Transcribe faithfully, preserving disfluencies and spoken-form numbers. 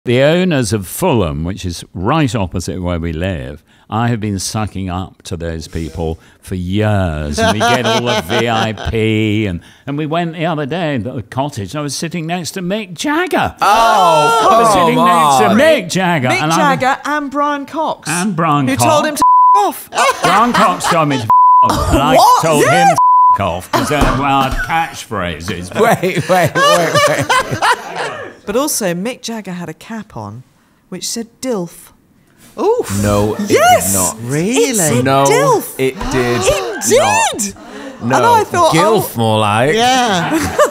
The owners of Fulham, which is right opposite where we live, I have been sucking up to those people for years. And we get all the V I P. And, and we went the other day at the cottage, and I was sitting next to Mick Jagger. Oh, I was sitting next to Mick Jagger. Mick and Jagger and Brian Cox. And Brian who Cox. Who told him to off. Brian Cox told me to off. And I What? told Yeah. him to off, because they're our catchphrases. Wait, wait, wait, wait. But also, Mick Jagger had a cap on which said DILF. Oof. No, it Yes! did not. Really? It said no, DILF. it did It did! not. No, And I thought, GILF oh, more like. Yeah.